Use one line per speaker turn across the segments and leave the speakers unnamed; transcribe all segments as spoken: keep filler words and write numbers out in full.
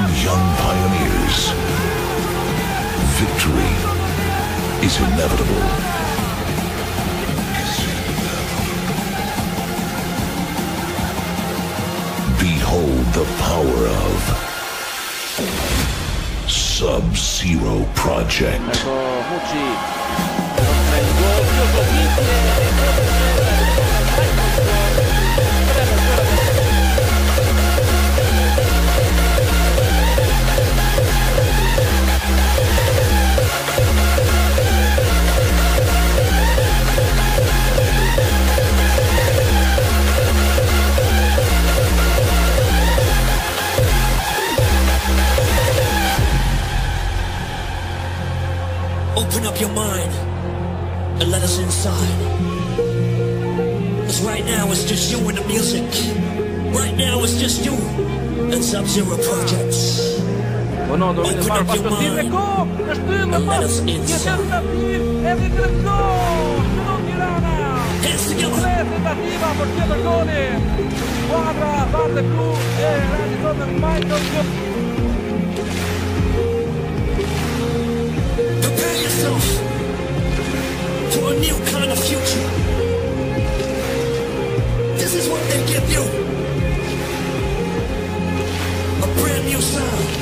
young pioneers. Victory is inevitable. Behold the power of Sub-Zero Project.
Ecco Mucci per il gol più possibile.
Open up your mind and let us inside. Cause right now it's just you and the music. Right now it's just you and Sub-Zero Projects.
Ono do të marrë pasotin e ko, në shtyllë pas, një tentativ, edhe të gol, Shënon Tirana. Tre tentativa për tjetër goli. Skuadra Vardë Blu e realizon në Michael Jones.
Prepare yourself for a new kind of future. This is what they give you. A brand new sound.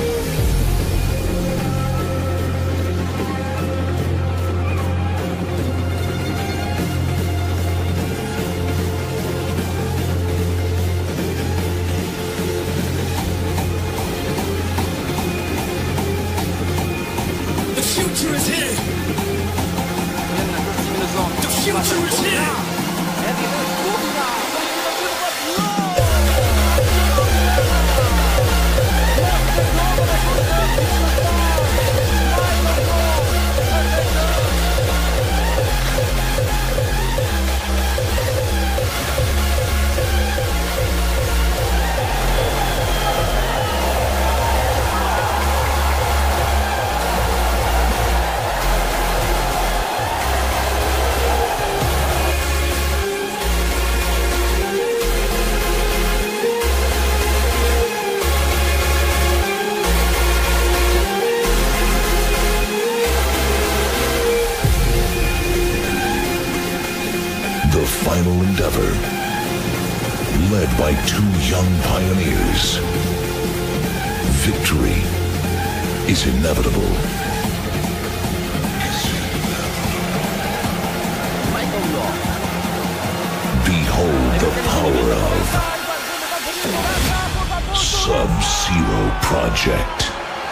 Final endeavor, led by two young pioneers. Victory is inevitable. Behold the power of Sub-Zero Project.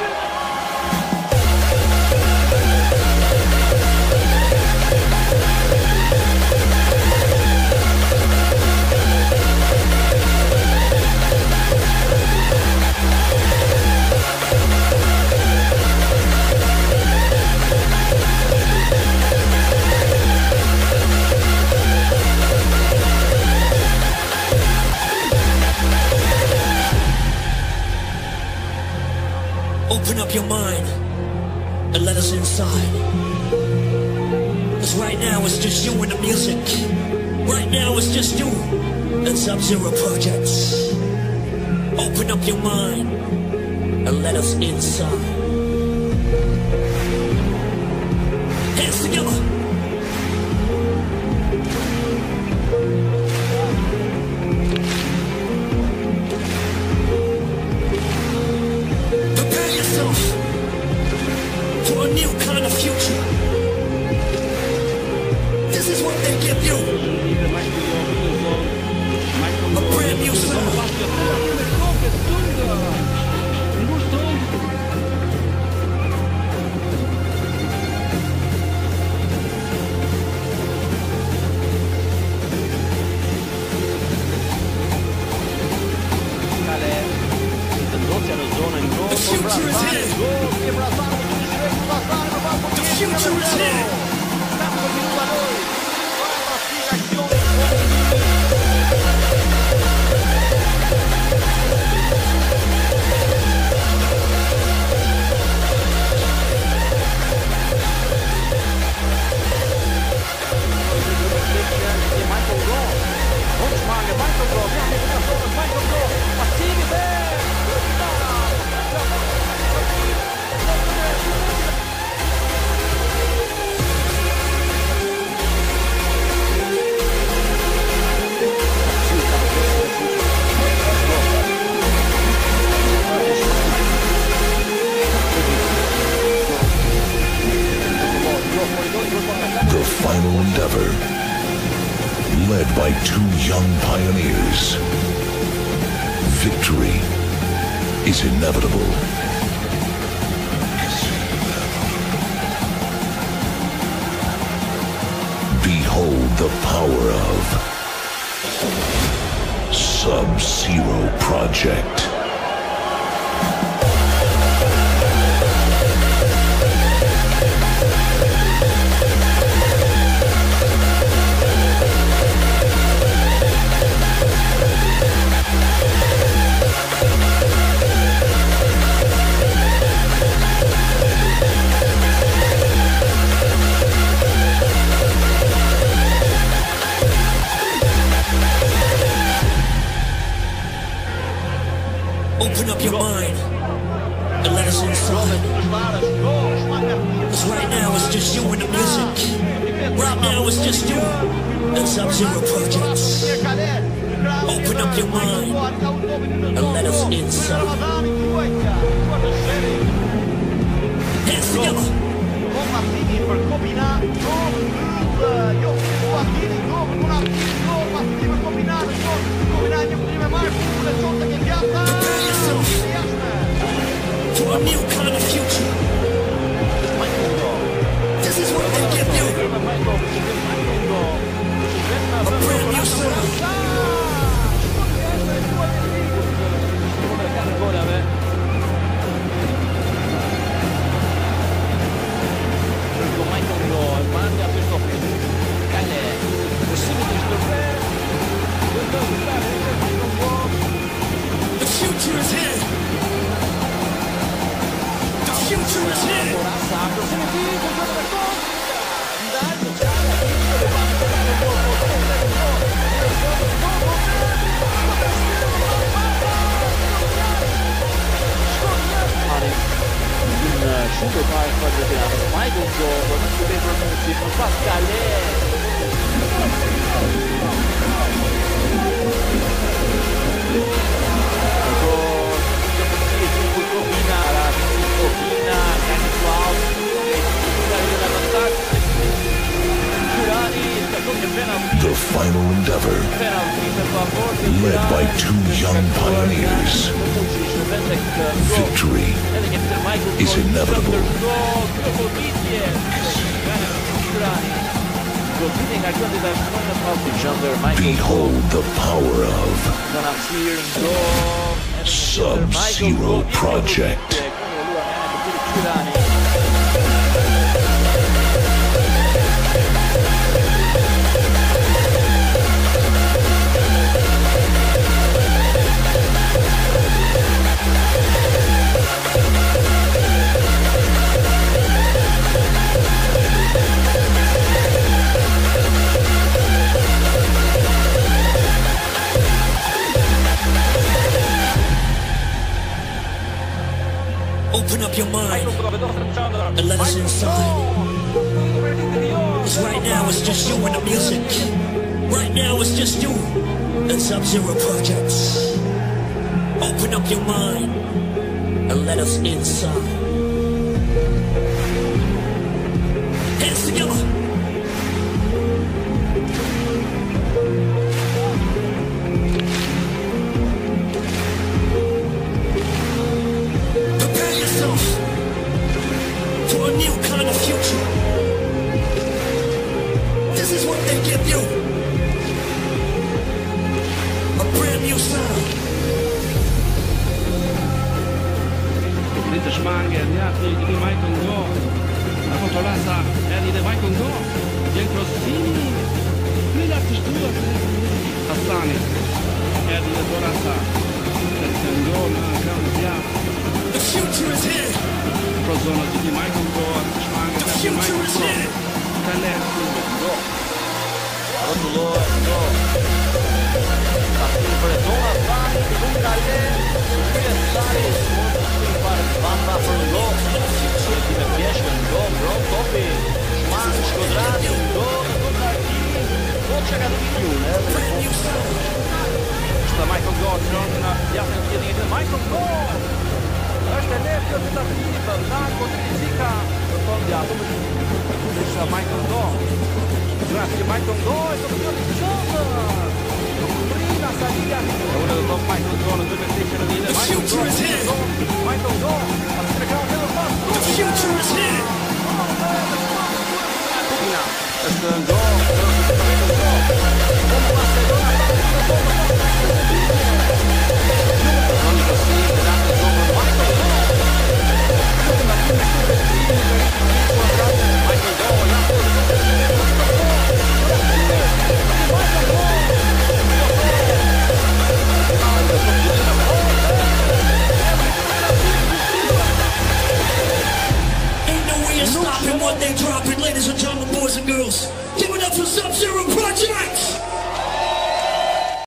Open up your mind and let us inside. Cause right now it's just you and the music. Right now it's just you and Sub-Zero Projects. Open up your mind and let us inside. Hands together. For a new kind of future. This is what they give you. A brand new sound. The future is here. The future is here.
Michael Gol, grande eliminazione, Michael Gol, passivi per
final endeavor, led by two young pioneers. Victory is inevitable. Behold the power of Sub-Zero Project.
Open up your mind and let us inside. Cause right now it's just you and the music. Right now it's just you and Sub-Zero Projects. Open up your mind and let us inside. Hands together. Prepare yourself for a new kind of future. This is what they give you. A brand new sound. The future is here. The future is here.
Super Park quadripiano, Michael Jordan, muito bem pronunciado, Pascalé.
The final endeavor, led by two young pioneers. Victory is inevitable. Behold the power of Sub-Zero Project.
Open up your mind and let us inside. Cause right now it's just you and the music. Right now it's just you and Sub-Zero Projects. Open up your mind and let us inside. Hands together. For a new kind of future. This is what they give you. A brand new sound.
Lite Schmanger, gli altri di Michael Go. La controllata è di Michael Go. Bien Crossini. Qui l'altro studio. Hassani. È di Dorata. Tendona, Gambia.
The future is here.
Prozona di Michael Go. Schmanger,
The future is here.
Calesco, Go.
Rotulò, Go. Partito per Dona Fani, con Calè. Pensare, Bamba for Go. Senti per Piesce, Go, Bro, Copy. Schmanz, Squadrati, Go, con Martini. Non c'è caduto più, eh.
Sta Michael Go, non gli altri non chiede niente. Michael Go! Lascia l'Efio tentativo, Zanco, Fisica, non andiamo. Deixa Michael Dó. Grazie Michael Dó e soluzione di shot. Prima salita. È uno dei top Michael Dó, due per dieci da dire.
The future is